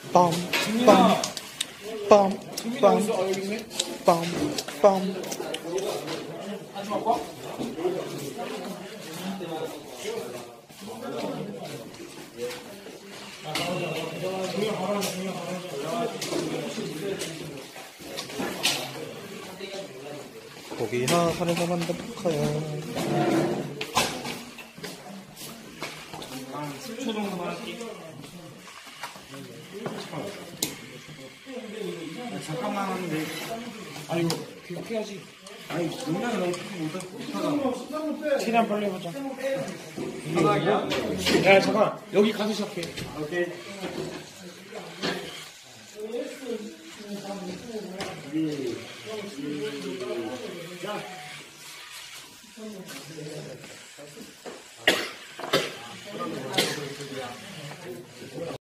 빰, 빰, 빰, 빰, 빰, 빰. 고기나 산에서 만든 포카야. 10초 정도만 할게. 잠깐만 하는데. 아, 이거 계속 해야지. 아니, 용량이 너무 못하다. 최대한 빨리 해보자. 야, 잠깐. 여기 가서 시작해. 오케이. 자.